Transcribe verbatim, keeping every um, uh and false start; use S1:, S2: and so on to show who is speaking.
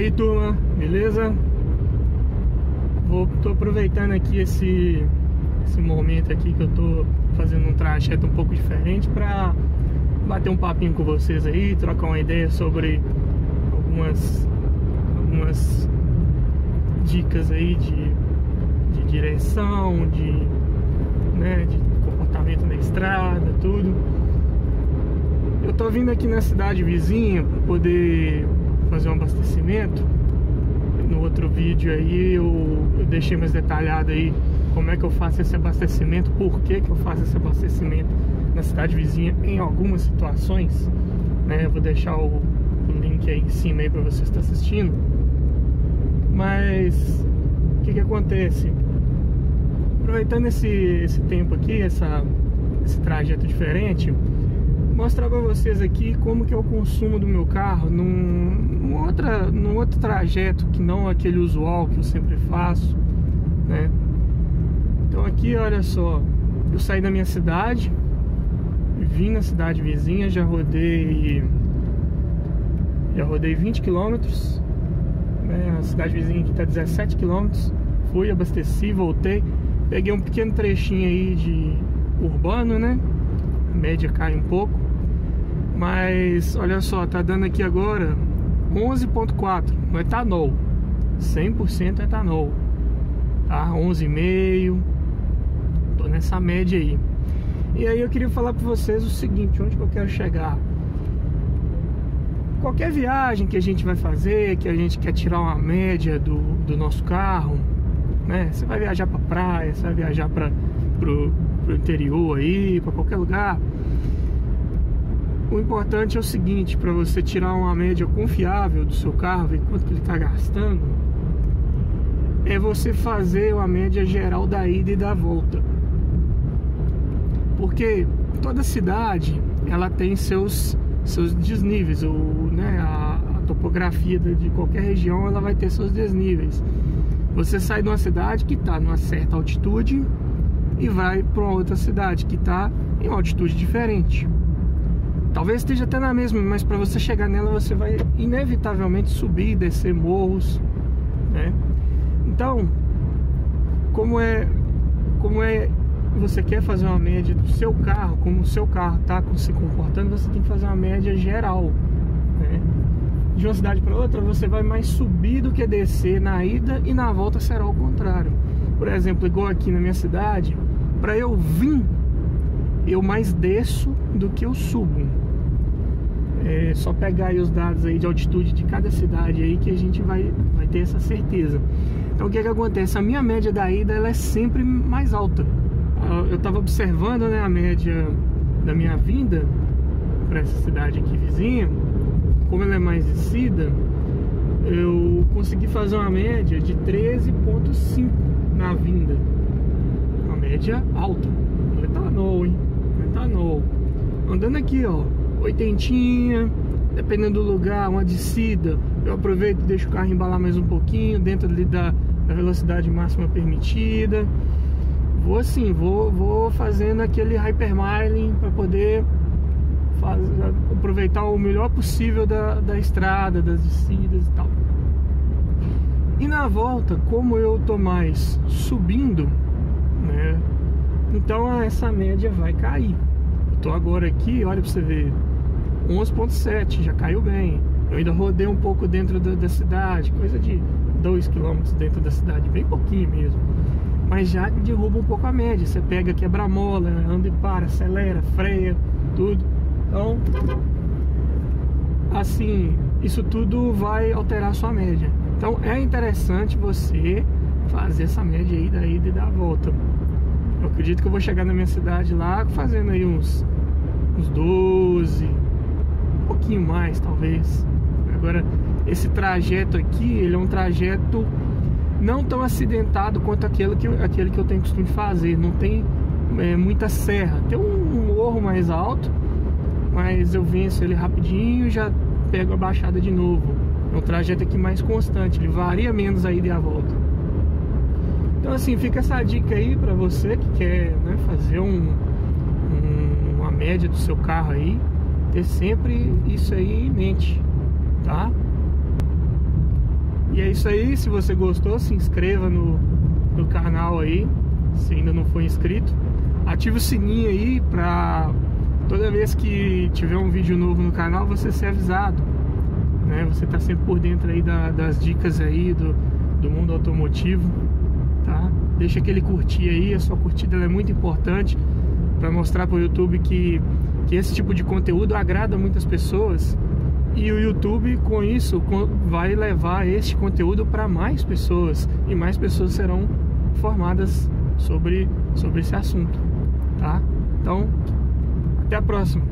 S1: Aí, turma, beleza? Vou, tô aproveitando aqui esse, esse momento aqui que eu tô fazendo um trajeto um pouco diferente pra bater um papinho com vocês aí, trocar uma ideia sobre algumas, algumas dicas aí de, de direção, de, né, de comportamento na estrada, tudo. Eu tô vindo aqui na cidade vizinha para poder fazer um abastecimento. No outro vídeo aí eu, eu deixei mais detalhado aí como é que eu faço esse abastecimento, por que que eu faço esse abastecimento na cidade vizinha em algumas situações, né? Eu vou deixar o, o link aí em cima aí para você estar assistindo. Mas o que que acontece? Aproveitando esse, esse tempo aqui, essa, esse trajeto diferente, mostrar para vocês aqui como que é o consumo do meu carro num, num, outra, num outro trajeto que não aquele usual que eu sempre faço, né? Então aqui, olha só, eu saí da minha cidade, vim na cidade vizinha, já rodei já rodei vinte quilômetros, né? A cidade vizinha aqui está dezessete quilômetros. Fui, abasteci, voltei, peguei um pequeno trechinho aí de urbano, né? A média cai um pouco, mas olha só, tá dando aqui agora onze ponto quatro no etanol, cem por cento etanol, tá? onze vírgula cinco, tô nessa média aí. E aí eu queria falar para vocês o seguinte, onde que eu quero chegar. Qualquer viagem que a gente vai fazer, que a gente quer tirar uma média do, do nosso carro, né? Você vai viajar pra praia, você vai viajar para pro, pro interior aí, para qualquer lugar. O importante é o seguinte, para você tirar uma média confiável do seu carro, ver quanto que ele está gastando, é você fazer uma média geral da ida e da volta. Porque toda cidade ela tem seus, seus desníveis, ou, né, a, a topografia de, de qualquer região ela vai ter seus desníveis. Você sai de uma cidade que está numa certa altitude e vai para uma outra cidade que está em uma altitude diferente. Talvez esteja até na mesma, mas para você chegar nela você vai inevitavelmente subir e descer morros, né? Então, como é, como é, você quer fazer uma média do seu carro, como o seu carro está se comportando, você tem que fazer uma média geral, né? De uma cidade para outra você vai mais subir do que descer na ida, e na volta será o contrário. Por exemplo, igual aqui na minha cidade, para eu vir, eu mais desço do que eu subo. É só pegar aí os dados aí de altitude de cada cidade aí que a gente vai, vai ter essa certeza. Então o que que acontece? A minha média da ida ela é sempre mais alta. Eu estava observando, né, a média da minha vinda para essa cidade aqui vizinha. Como ela é mais descida, eu consegui fazer uma média de treze ponto cinco na vinda. Uma média alta. No etanol, hein? No etanol. Andando aqui, ó, oitentinha, dependendo do lugar, uma descida, eu aproveito e deixo o carro embalar mais um pouquinho, dentro ali da, da velocidade máxima permitida. Vou assim, vou, vou fazendo aquele hypermiling para poder fazer, aproveitar o melhor possível da, da estrada, das descidas e tal. E na volta, como eu tô mais subindo, né, então essa média vai cair. Eu tô agora aqui, olha pra você ver, onze ponto sete, já caiu bem. Eu ainda rodei um pouco dentro da, da cidade, coisa de dois quilômetros dentro da cidade, bem pouquinho mesmo. Mas já derruba um pouco a média. Você pega quebra-mola, anda e para, acelera, freia, tudo. Então, assim, isso tudo vai alterar a sua média. Então é interessante você fazer essa média aí da ida e da volta. Eu acredito que eu vou chegar na minha cidade lá fazendo aí uns, uns doze, um pouquinho mais talvez. Agora, esse trajeto aqui, ele é um trajeto não tão acidentado quanto aquele que, eu, aquele que eu tenho costume de fazer. Não tem é, muita serra. Tem um, um morro mais alto, mas eu venço ele rapidinho e já pego a baixada de novo. É um trajeto aqui mais constante, ele varia menos a ida e a volta. Então assim, fica essa dica aí pra você que quer, né, fazer um, um, uma média do seu carro aí, ter sempre isso aí em mente, tá? é isso aí. Se você gostou, se inscreva no, no canal aí, se ainda não for inscrito. Ative o sininho aí pra toda vez que tiver um vídeo novo no canal você ser avisado, né? Você tá sempre por dentro aí da, das dicas aí do, do mundo automotivo, tá? Deixa aquele curtir aí, a sua curtida ela é muito importante para mostrar para o YouTube que, que esse tipo de conteúdo agrada muitas pessoas. E o YouTube, com isso, vai levar este conteúdo para mais pessoas. E mais pessoas serão informadas sobre, sobre esse assunto, tá? Então, até a próxima.